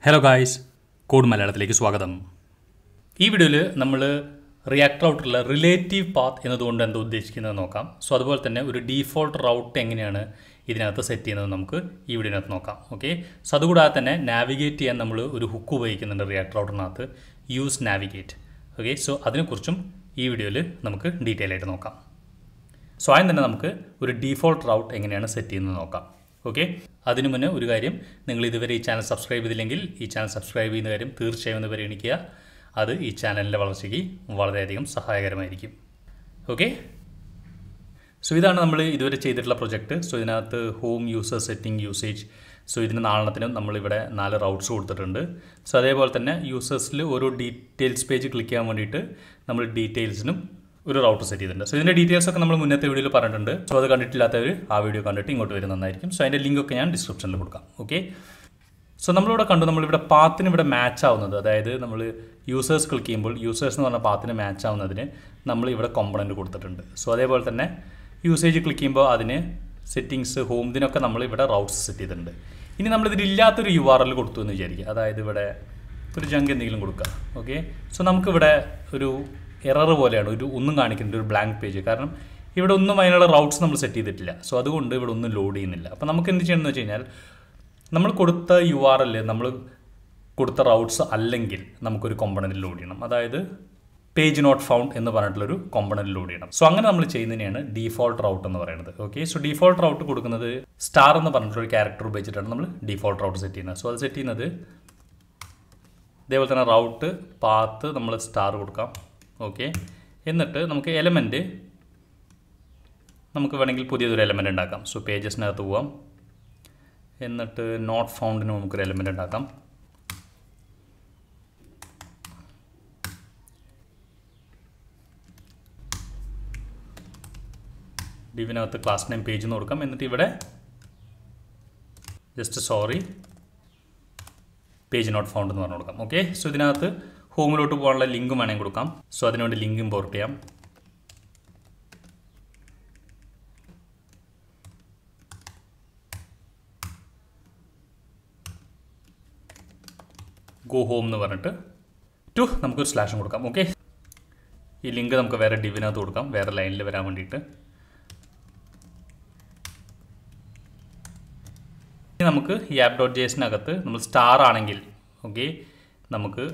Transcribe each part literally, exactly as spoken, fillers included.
Hello guys, code മലയാളത്തിലേക്ക് സ്വാഗതം. ഈ വീഡിയോയിൽ നമ്മൾ റിയാക്ട് റൗട്ടിലുള്ള റിലേറ്റീവ് പാത്ത് എന്നതുകൊണ്ട് എന്താ ഉദ്ദേശിക്കുന്നത് നോക്കാം. സോ അതുപോലെ തന്നെ ഒരു ഡീഫോൾട്ട് റൗട്ട് എങ്ങനെയാണ് ഇതിനകത്ത് സെറ്റ് ചെയ്യുന്നത് നമുക്ക് ഈ വീഡിയോനകത്ത് നോക്കാം. ഓക്കെ, സോ അതുകൂടാതെ തന്നെ നാവിഗേറ്റ് ചെയ്യാൻ നമ്മൾ ഒരു ഹുക്ക് ഉപയോഗിക്കുന്നുണ്ട് റിയാക്ട് റൗട്ടിനകത്ത്, യൂസ് നാവിഗേറ്റ്. ഓക്കെ, സോ അതിനെക്കുറിച്ചും ഈ വീഡിയോയിൽ നമുക്ക് ഡീറ്റെയിൽ ആയിട്ട് നോക്കാം. സോ ആദ്യം തന്നെ നമുക്ക് ഒരു ഡീഫോൾട്ട് റൗട്ട് എങ്ങനെയാണ് സെറ്റ് ചെയ്യുന്നത് നോക്കാം. ഓക്കെ, അതിനു മുന്നേ ഒരു കാര്യം, നിങ്ങൾ ഇതുവരെ ഈ ചാനൽ സബ്സ്ക്രൈബ് ചെയ്തില്ലെങ്കിൽ ഈ ചാനൽ സബ്സ്ക്രൈബ് ചെയ്യുന്ന കാര്യം തീർച്ചയായും ഒന്ന് പരിഗണിക്കുക. അത് ഈ ചാനലിൻ്റെ വളർച്ചയ്ക്ക് വളരെയധികം സഹായകരമായിരിക്കും. ഓക്കെ, സോ ഇതാണ് നമ്മൾ ഇതുവരെ ചെയ്തിട്ടുള്ള പ്രൊജക്റ്റ്. സോ ഇതിനകത്ത് home, user, setting, usage, so ഇതിന് നാലെണ്ണത്തിനും നമ്മളിവിടെ നാല് റൗട്ട്സ് കൊടുത്തിട്ടുണ്ട്. സോ അതേപോലെ തന്നെ യൂസേഴ്സിൽ ഓരോ ഡീറ്റെയിൽസ് പേജ് ക്ലിക്ക് ചെയ്യാൻ വേണ്ടിയിട്ട് നമ്മൾ ഡീറ്റെയിൽസിനും ഒരു റൗട്ട് സെറ്റ് ചെയ്തിട്ടുണ്ട്. സോ ഇതിൻ്റെ ഡീറ്റെയിൽസ് ഒക്കെ നമ്മൾ മുന്നത്തെ വീഡിയോയിൽ പറഞ്ഞിട്ടുണ്ട്. സോ അത് കണ്ടിട്ടില്ലാത്തവർ ആ വീഡിയോ കണ്ടിട്ട് ഇങ്ങോട്ട് വരുന്ന നന്നായിരിക്കും. സോ അതിൻ്റെ ലിങ്കൊക്കെ ഞാൻ ഡിസ്ക്രിപ്ഷനിൽ കൊടുക്കാം. ഓക്കെ, സോ നമ്മളിവിടെ കണ്ടു, നമ്മളിവിടെ പാത്തിന് ഇവിടെ മാച്ച് ആവുന്നത്, അതായത് നമ്മൾ യൂസേഴ്സ് ക്ലിക്ക് ചെയ്യുമ്പോൾ യൂസേഴ്സ് എന്ന് പറഞ്ഞ പാത്തിന് മാച്ച് ആവുന്നതിന് നമ്മൾ ഇവിടെ കോമ്പണൻറ്റ് കൊടുത്തിട്ടുണ്ട്. സോ അതേപോലെ തന്നെ യൂസേജ് ക്ലിക്ക് ചെയ്യുമ്പോൾ അതിന് സെറ്റിങ്സ്, ഹോം, ഇതിനൊക്കെ നമ്മൾ ഇവിടെ റൗട്ട്സ് സെറ്റ് ചെയ്തിട്ടുണ്ട്. ഇനി നമ്മളിതിലില്ലാത്തൊരു യു ആർ എൽ കൊടുത്തു എന്ന് വിചാരിക്കുക, അതായത് ഇവിടെ ഒരു ജങ്ക് എന്തെങ്കിലും കൊടുക്കുക. ഓക്കെ, സോ നമുക്കിവിടെ ഒരു എറർ പോലെയാണ്, ഒരു ഒന്നും കാണിക്കുന്നുണ്ട്, ഒരു ബ്ലാങ്ക് പേജ്. കാരണം ഇവിടെ ഒന്നും അതിനുള്ള റൗട്ട്സ് നമ്മൾ സെറ്റ് ചെയ്തിട്ടില്ല. സോ അതുകൊണ്ട് ഇവിടെ ഒന്നും ലോഡ് ചെയ്യുന്നില്ല. അപ്പോൾ നമുക്ക് എന്ത് ചെയ്യണമെന്ന് വെച്ച് കഴിഞ്ഞാൽ, നമ്മൾ കൊടുത്ത യു ആർ എൽ നമ്മൾ കൊടുത്ത റൗട്ട്സ് അല്ലെങ്കിൽ നമുക്കൊരു കോമ്പണൻറ്റ് ലോഡ് ചെയ്യണം. അതായത് പേജ് നോട്ട് ഫൗണ്ട് എന്ന് പറഞ്ഞിട്ടുള്ളൊരു കോമ്പണൻറ്റ് ലോഡ് ചെയ്യണം. സോ അങ്ങനെ നമ്മൾ ചെയ്യുന്നതിനെയാണ് ഡീഫോൾട്ട് റൗട്ട് എന്ന് പറയുന്നത്. ഓക്കെ, സോ ഡീഫോൾട്ട് റൗട്ട് കൊടുക്കുന്നത് സ്റ്റാർ എന്ന് പറഞ്ഞിട്ടുള്ള ഒരു ക്യാരക്ടർ ഉപയോഗിച്ചിട്ടാണ് നമ്മൾ ഡീഫോൾട്ട് റൗട്ട് സെറ്റ് ചെയ്യുന്നത്. സോ അത് സെറ്റ് ചെയ്യുന്നത് ഇതേപോലെ തന്നെ റൗട്ട് പാത്ത് നമ്മൾ സ്റ്റാർ കൊടുക്കാം. ഓക്കെ, എന്നിട്ട് നമുക്ക് എലമെൻറ്റ്, നമുക്ക് വേണമെങ്കിൽ പുതിയതൊരു എലമെൻറ്റ് ഉണ്ടാക്കാം. സോ പേജസിനകത്ത് പോവാം, എന്നിട്ട് നോട്ട് ഫൗണ്ടിന് നമുക്കൊരു എലമെൻറ്റ് ഉണ്ടാക്കാം. ഡിവിനകത്ത് ക്ലാസ് നെയിം പേജ് എന്ന് കൊടുക്കാം. എന്നിട്ട് ഇവിടെ just sorry page not found എന്ന് പറഞ്ഞു കൊടുക്കാം. ഓക്കെ, സോ ഇതിനകത്ത് ഹോമിലോട്ട് പോകാനുള്ള ലിങ്കും വേണമെങ്കിൽ കൊടുക്കാം. സോ അതിനുവേണ്ടി ലിങ്ക് ഇമ്പോർട്ട് ചെയ്യാം. ഗോ ഹോം എന്ന് പറഞ്ഞിട്ട് ടു നമുക്കൊരു സ്ലാഷും കൊടുക്കാം. ഓക്കെ, ഈ ലിങ്ക് നമുക്ക് വേറെ ഡിവിനകത്ത് കൊടുക്കാം, വേറെ ലൈനിൽ വരാൻ വേണ്ടിയിട്ട്. നമുക്ക് ഈ ആപ്പ് ഡോട്ട് ജെ എസിനകത്ത് നമ്മൾ സ്റ്റാർ ആണെങ്കിൽ ഓക്കെ, നമുക്ക്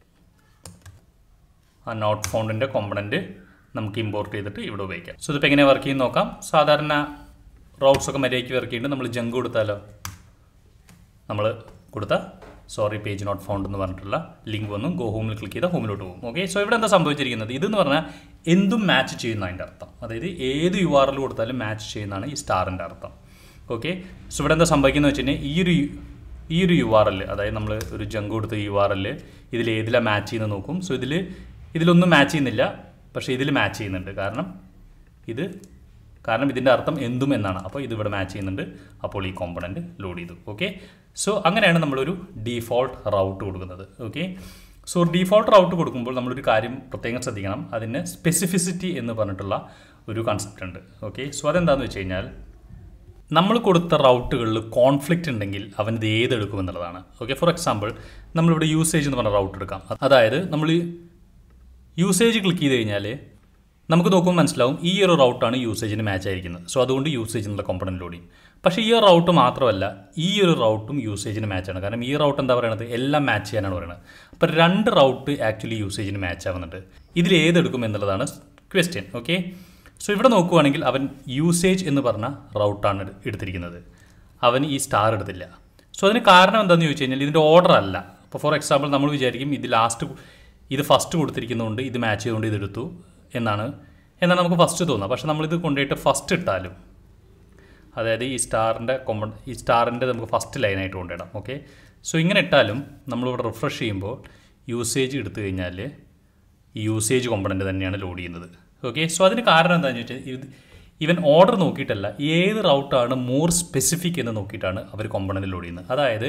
ആ നോട്ട് ഫൗണ്ടിൻ്റെ കോമ്പണൻറ്റ് നമുക്ക് ഇമ്പോർട്ട് ചെയ്തിട്ട് ഇവിടെ ഉപയോഗിക്കാം. സോ ഇതിപ്പോൾ എങ്ങനെ വർക്ക് ചെയ്യുന്ന നോക്കാം. സാധാരണ റൗട്ട്സ് ഒക്കെ മര്യാദയ്ക്ക് വർക്ക് ചെയ്യുന്നുണ്ട്. നമ്മൾ ജങ്ക് കൊടുത്താലോ, നമ്മൾ കൊടുത്ത സോറി പേജ് നോട്ട് ഫൗണ്ട് എന്ന് പറഞ്ഞിട്ടുള്ള ലിങ്ക് വന്നു, ഗോ ഹോമിൽ ക്ലിക്ക് ചെയ്താൽ ഹോമിലോട്ട് പോകും. ഓക്കെ, സോ ഇവിടെ എന്താ സംഭവിച്ചിരിക്കുന്നത്, ഇതെന്ന് പറഞ്ഞാൽ എന്തും മാച്ച് ചെയ്യുന്ന അതിൻ്റെ അർത്ഥം. അതായത് ഏത് യു ആർ എൽ കൊടുത്താലും മാച്ച് ചെയ്യുന്നതാണ് ഈ സ്റ്റാറിൻ്റെ അർത്ഥം. ഓക്കെ, സോ ഇവിടെ എന്താ സംഭവിക്കുന്നത് വെച്ച് കഴിഞ്ഞാൽ, ഈ ഒരു ഈ ഒരു യു ആർ എൽ, അതായത് നമ്മൾ ഒരു ജങ്ക് കൊടുത്ത യു ആർ എൽ ഇതിൽ ഏതിലാണ് മാച്ച് ചെയ്യുന്നത് നോക്കും. സോ ഇതിൽ ഇതിലൊന്നും മാച്ച് ചെയ്യുന്നില്ല, പക്ഷേ ഇതിൽ മാച്ച് ചെയ്യുന്നുണ്ട്. കാരണം ഇത് കാരണം ഇതിൻ്റെ അർത്ഥം എന്തും എന്നാണ്. അപ്പോൾ ഇതിവിടെ മാച്ച് ചെയ്യുന്നുണ്ട്. അപ്പോൾ ഈ കോമ്പണൻറ്റ് ലോഡ് ചെയ്തു. ഓക്കെ, സോ അങ്ങനെയാണ് നമ്മളൊരു ഡീഫോൾട്ട് റൗട്ട് കൊടുക്കുന്നത്. ഓക്കെ, സോ ഡീഫോൾട്ട് റൗട്ട് കൊടുക്കുമ്പോൾ നമ്മളൊരു കാര്യം പ്രത്യേകം ശ്രദ്ധിക്കണം. അതിന് സ്പെസിഫിസിറ്റി എന്ന് പറഞ്ഞിട്ടുള്ള ഒരു കൺസെപ്റ്റ് ഉണ്ട്. ഓക്കെ, സോ അതെന്താണെന്ന് വെച്ച് കഴിഞ്ഞാൽ, നമ്മൾ കൊടുത്ത റൗട്ടുകളിൽ കോൺഫ്ലിക്റ്റ് ഉണ്ടെങ്കിൽ അവൻ ഇത് ഏതെടുക്കുമെന്നുള്ളതാണ്. ഓക്കെ, ഫോർ എക്സാമ്പിൾ നമ്മളിവിടെ യൂസേജ് എന്ന് പറഞ്ഞ റൗട്ട് എടുക്കാം. അതായത് നമ്മൾ യൂസേജ് ക്ലിക്ക് ചെയ്ത് കഴിഞ്ഞാൽ നമുക്ക് നോക്കുമ്പോൾ മനസ്സിലാവും ഈ ഒരു റൗട്ടാണ് യൂസേജിന് മാച്ച് ആയിരിക്കുന്നത്. സോ അതുകൊണ്ട് യൂസേജ് എന്നുള്ള കോമ്പണൻറ്റ് ലോഡ് ചെയ്യും. പക്ഷേ ഈ ഒരു റൗട്ട് മാത്രമല്ല, ഈ ഒരു റൗട്ടും യൂസേജിന് മാച്ചാണ്. കാരണം ഈ റൗട്ട് എന്താ പറയുന്നത്, എല്ലാം മാച്ച് ചെയ്യാനാണ് പറയുന്നത്. അപ്പോൾ രണ്ട് റൗട്ട് ആക്ച്വലി യൂസേജിന് മാച്ച് ആവുന്നുണ്ട്. ഇതിൽ ഏതെടുക്കും എന്നുള്ളതാണ് ക്വസ്റ്റ്യൻ. ഓക്കെ, സോ ഇവിടെ നോക്കുവാണെങ്കിൽ അവൻ യൂസേജ് എന്ന് പറഞ്ഞ റൗട്ടാണ് എടുത്തിരിക്കുന്നത്, അവൻ ഈ സ്റ്റാർ എടുത്തില്ല. സോ അതിന് കാരണം എന്താണെന്ന് ചോദിച്ചു കഴിഞ്ഞാൽ, ഇതിൻ്റെ ഓർഡർ അല്ല. അപ്പോൾ ഫോർ എക്സാമ്പിൾ നമ്മൾ വിചാരിക്കും ഇത് ലാസ്റ്റ് ഇത് ഫസ്റ്റ് കൊടുത്തിരിക്കുന്നതുകൊണ്ട് ഇത് മാച്ച് ചെയ്തുകൊണ്ട് ഇതെടുത്തു എന്നാണ് എന്നാണ് നമുക്ക് ഫസ്റ്റ് തോന്നുക. പക്ഷേ നമ്മളിത് കൊണ്ടുപോയിട്ട് ഫസ്റ്റ് ഇട്ടാലും, അതായത് ഈ സ്റ്റാറിൻ്റെ കോമ്പ ഈ സ്റ്റാറിൻ്റെ നമുക്ക് ഫസ്റ്റ് ലൈനായിട്ട് കൊണ്ടിടാം. ഓക്കെ, സോ ഇങ്ങനെ ഇട്ടാലും നമ്മളിവിടെ റിഫ്രഷ് ചെയ്യുമ്പോൾ യൂസേജ് എടുത്തു കഴിഞ്ഞാൽ ഈ യൂസേജ് കോമ്പണൻറ്റ് തന്നെയാണ് ലോഡ് ചെയ്യുന്നത്. ഓക്കെ, സോ അതിന് കാരണം എന്താണെന്ന് വെച്ചാൽ, ഇത് ഇവൻ ഓർഡർ നോക്കിയിട്ടല്ല, ഏത് റൗട്ടാണ് മോർ സ്പെസിഫിക് എന്ന് നോക്കിയിട്ടാണ് അവർ കോമ്പണൻറ്റ് ലോഡ് ചെയ്യുന്നത്. അതായത്